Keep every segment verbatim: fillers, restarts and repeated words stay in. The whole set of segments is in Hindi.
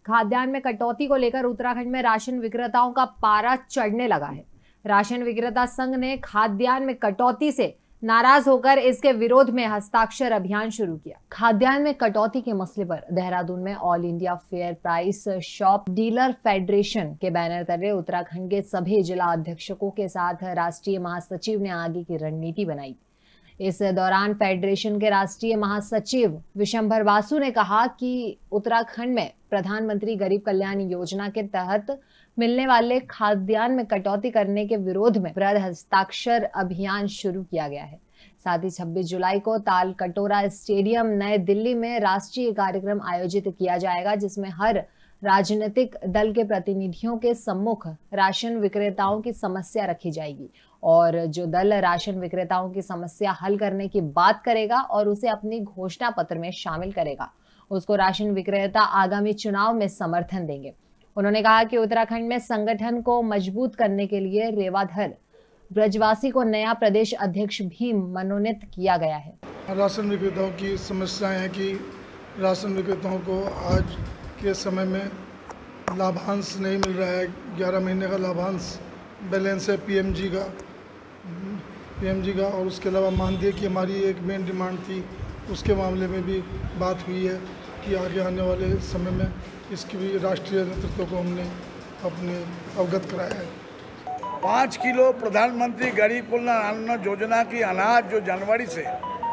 खाद्यान्न में कटौती को लेकर उत्तराखंड में राशन विक्रेताओं का पारा चढ़ने लगा है। राशन विक्रेता संघ ने खाद्यान्न में कटौती से नाराज होकर इसके विरोध में हस्ताक्षर अभियान शुरू किया। खाद्यान्न में कटौती के मसले पर देहरादून में all India fair price shop dealer federation के बैनर तले उत्तराखंड के सभी जिला अध्यक्षों के साथ राष्ट्रीय महासचिव ने आगे की रणनीति बनाई। इस दौरान फेडरेशन के राष्ट्रीय महासचिव विशंभर बासु ने कहा कि उत्तराखंड में प्रधानमंत्री गरीब कल्याण योजना के तहत मिलने वाले खाद्यान्न में कटौती करने के विरोध में बृहद हस्ताक्षर अभियान शुरू किया गया है। साथ ही छब्बीस जुलाई को ताल कटोरा स्टेडियम नई दिल्ली में राष्ट्रीय कार्यक्रम आयोजित किया जाएगा, जिसमें हर राजनीतिक दल के प्रतिनिधियों के सम्मुख राशन विक्रेताओं की समस्या रखी जाएगी और जो दल राशन विक्रेताओं की समस्या हल करने की बात करेगा और उसे अपनी घोषणा पत्र में शामिल करेगा, उसको राशन विक्रेता आगामी चुनाव में समर्थन देंगे। उन्होंने कहा कि उत्तराखंड में संगठन को मजबूत करने के लिए रेवाधर ब्रजवासी को नया प्रदेश अध्यक्ष भी मनोनीत किया गया है। राशन विक्रेताओं की समस्याएं हैं कि राशन विक्रेताओं को आज के समय में लाभांश नहीं मिल रहा है। ग्यारह महीने का लाभांश बैलेंस है पीएमजी का पीएमजी का और उसके अलावा मानदेय की हमारी एक मेन डिमांड थी, उसके मामले में भी बात हुई है कि आगे आने वाले समय में इसकी भी राष्ट्रीय नेतृत्व को हमने अपने अवगत कराया है। पाँच किलो प्रधानमंत्री गरीब कल्याण अन्न योजना की अनाज जो जनवरी से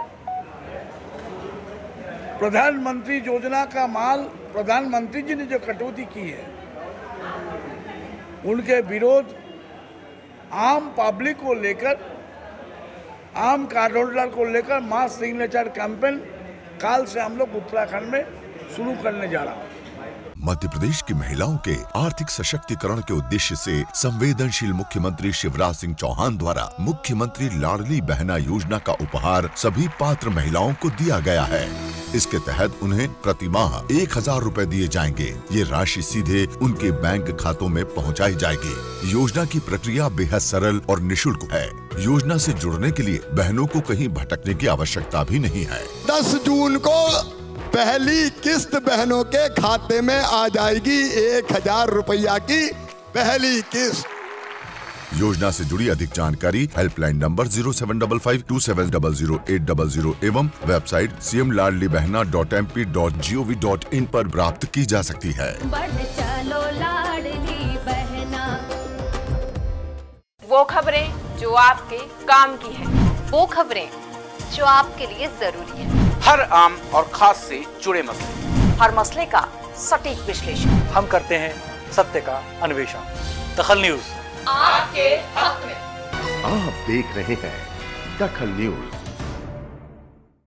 प्रधानमंत्री योजना का माल प्रधानमंत्री जी ने जो कटौती की है, उनके विरोध आम पब्लिक को लेकर, आम कार्ड होल्डर को लेकर मास सिग्नेचर कैंपेन काल से हम लोग उत्तराखंड में शुरू करने जा रहा है। मध्य प्रदेश की महिलाओं के आर्थिक सशक्तिकरण के उद्देश्य से संवेदनशील मुख्यमंत्री शिवराज सिंह चौहान द्वारा मुख्यमंत्री लाडली बहना योजना का उपहार सभी पात्र महिलाओं को दिया गया है। इसके तहत उन्हें प्रति माह एक हजार रूपए दिए जाएंगे। ये राशि सीधे उनके बैंक खातों में पहुंचाई जाएगी। योजना की प्रक्रिया बेहद सरल और निःशुल्क है। योजना से जुड़ने के लिए बहनों को कहीं भटकने की आवश्यकता भी नहीं है। दस जून को पहली किस्त बहनों के खाते में आ जाएगी। एक हजार रुपया की पहली किस्त। योजना से जुड़ी अधिक जानकारी helpline number zero seven double five two seven double zero eight double zero एवं website C M Ladli Behna dot M P dot G O V dot in पर प्राप्त की जा सकती है। चलो लाडली बहना। वो खबरें जो आपके काम की है, वो खबरें जो आपके लिए जरूरी है। हर आम और खास से जुड़े मसले, हर मसले का सटीक विश्लेषण हम करते हैं, सत्य का अन्वेषण। दखल न्यूज आपके हक में। आप देख रहे हैं दखल न्यूज।